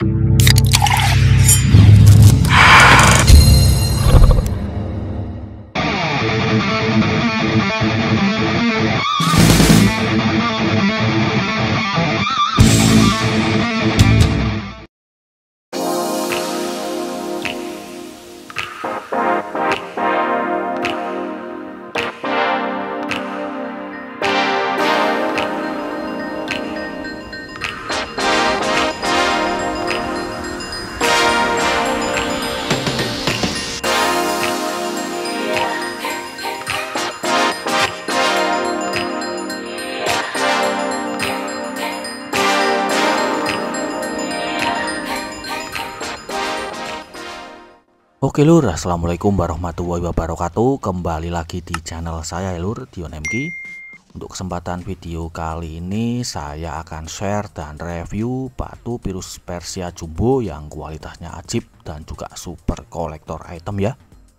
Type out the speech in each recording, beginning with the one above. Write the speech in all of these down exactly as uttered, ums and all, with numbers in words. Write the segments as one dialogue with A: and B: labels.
A: Oke lur, assalamualaikum warahmatullahi wabarakatuh. Kembali lagi di channel saya ya lur, Dion M K. Untuk kesempatan video kali ini saya akan share dan review batu virus Persia jumbo yang kualitasnya ajib dan juga super kolektor item ya.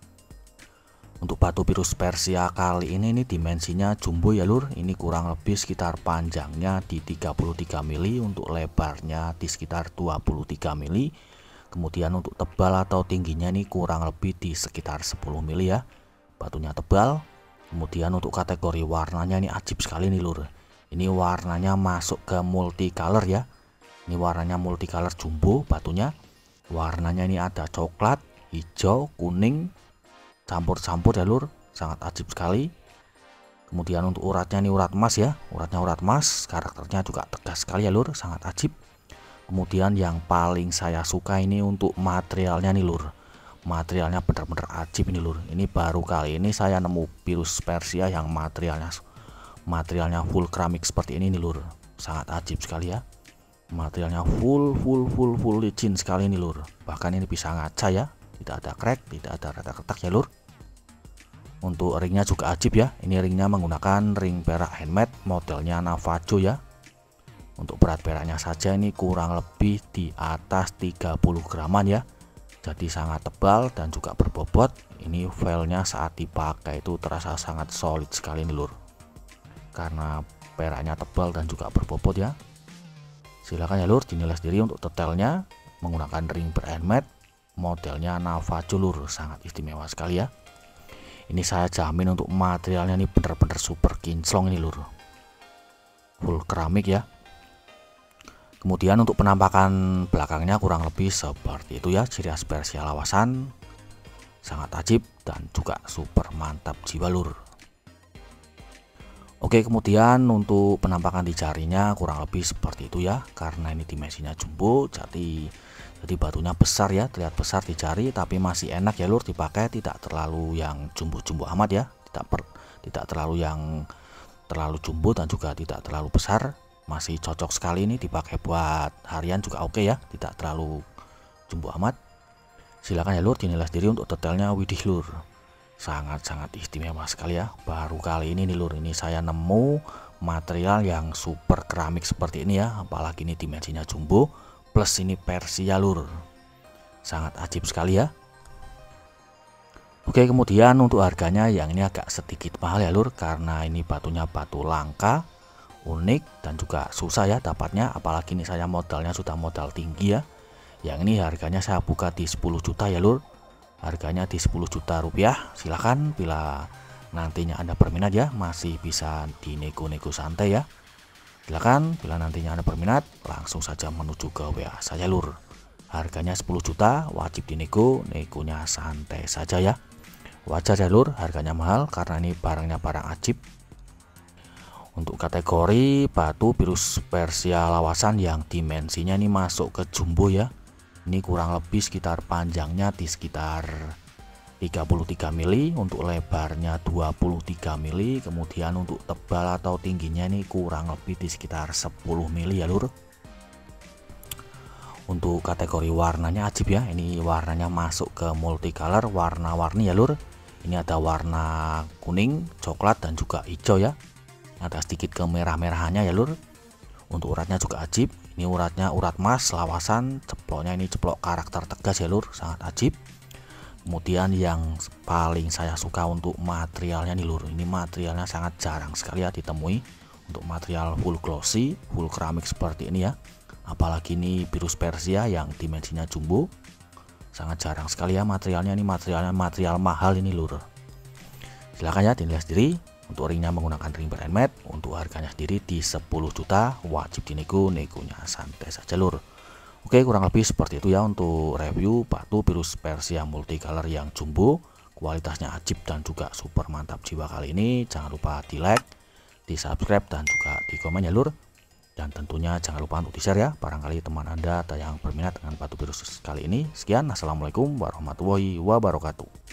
A: Untuk batu virus Persia kali ini ini dimensinya jumbo ya lur. Ini kurang lebih sekitar panjangnya di tiga puluh tiga mili, untuk lebarnya di sekitar dua puluh tiga mili. Kemudian untuk tebal atau tingginya ini kurang lebih di sekitar sepuluh mili ya. Batunya tebal. Kemudian untuk kategori warnanya ini ajib sekali nih lur. Ini warnanya masuk ke multicolor ya. Ini warnanya multicolor jumbo batunya. Warnanya ini ada coklat, hijau, kuning, campur-campur ya lur. Sangat ajib sekali. Kemudian untuk uratnya ini urat emas ya. Uratnya urat emas, karakternya juga tegas sekali ya lur, sangat ajib. Kemudian yang paling saya suka ini untuk materialnya nih lur. Materialnya benar-benar ajib ini lur. Ini baru kali ini saya nemu virus Persia yang materialnya materialnya full keramik seperti ini nih lur. Sangat ajib sekali ya. Materialnya full full full full licin sekali nih lur. Bahkan ini bisa ngaca ya. Tidak ada crack, tidak ada retak-retak ya lur. Untuk ringnya juga ajib ya. Ini ringnya menggunakan ring perak handmade modelnya Navajo ya. Untuk berat peraknya saja ini kurang lebih di atas tiga puluh graman ya. Jadi sangat tebal dan juga berbobot. Ini filenya saat dipakai itu terasa sangat solid sekali nih lur. Karena peraknya tebal dan juga berbobot ya. Silahkan ya lur dinilai sendiri untuk detailnya. Menggunakan ring handmade modelnya Navajo lur. Sangat istimewa sekali ya. Ini saya jamin untuk materialnya ini benar-benar super kinclong ini lur. Full keramik ya. Kemudian untuk penampakan belakangnya kurang lebih seperti itu ya, ciri khas Persia lawasan, sangat ajib dan juga super mantap jiwa lur. Oke, kemudian untuk penampakan di jarinya kurang lebih seperti itu ya, karena ini dimensinya jumbo, jadi jadi batunya besar ya, terlihat besar di jari, tapi masih enak ya lur dipakai, tidak terlalu yang jumbo-jumbo amat ya, tidak per, tidak terlalu yang terlalu jumbo dan juga tidak terlalu besar. Masih cocok sekali ini dipakai buat harian juga oke ya, tidak terlalu jumbo amat. Silakan ya lur dinilai sendiri untuk detailnya. Widih lur, sangat-sangat istimewa sekali ya. Baru kali ini nih lur, ini saya nemu material yang super keramik seperti ini ya, apalagi ini dimensinya jumbo plus ini Persia lur, sangat ajib sekali ya. Oke, kemudian untuk harganya yang ini agak sedikit mahal ya lur, karena ini batunya batu langka, unik dan juga susah ya dapatnya, apalagi ini saya modalnya sudah modal tinggi ya. Yang ini harganya saya buka di sepuluh juta ya lur, harganya di sepuluh juta rupiah. Silahkan bila nantinya Anda berminat ya, masih bisa dinego-nego santai ya. Silahkan bila nantinya Anda berminat langsung saja menuju ke W A saya lur. Harganya sepuluh juta, wajib dinego, negonya santai saja ya. Wajar ya lur harganya mahal karena ini barangnya barang ajib. Untuk kategori batu virus Persia lawasan yang dimensinya ini masuk ke jumbo ya. Ini kurang lebih sekitar panjangnya di sekitar tiga puluh tiga mili, untuk lebarnya dua puluh tiga mili, kemudian untuk tebal atau tingginya ini kurang lebih di sekitar sepuluh mili ya lur. Untuk kategori warnanya ajib ya. Ini warnanya masuk ke multicolor, warna-warni ya lur. Ini ada warna kuning, coklat dan juga hijau ya. Ada sedikit kemerah-merahannya ya lur. Untuk uratnya juga ajib. Ini uratnya urat emas lawasan, ceploknya ini ceplok karakter tegas ya lur, sangat ajib. Kemudian yang paling saya suka untuk materialnya nih lur. Ini materialnya sangat jarang sekali ya ditemui. Untuk material full glossy, full keramik seperti ini ya. Apalagi ini virus Persia yang dimensinya jumbo. Sangat jarang sekali ya materialnya, ini materialnya material mahal ini lur. Silahkan ya dinilai sendiri. Untuk ringnya menggunakan ring brand made. Untuk harganya sendiri di sepuluh juta, wajib dinego, negonya santai saja lur. Oke, kurang lebih seperti itu ya untuk review batu virus Persia multicolor yang jumbo. Kualitasnya ajib dan juga super mantap jiwa kali ini. Jangan lupa di like, di subscribe, dan juga di komen ya lur. Dan tentunya jangan lupa untuk di share ya, barangkali teman Anda ada yang berminat dengan batu virus kali ini. Sekian, assalamualaikum warahmatullahi wabarakatuh.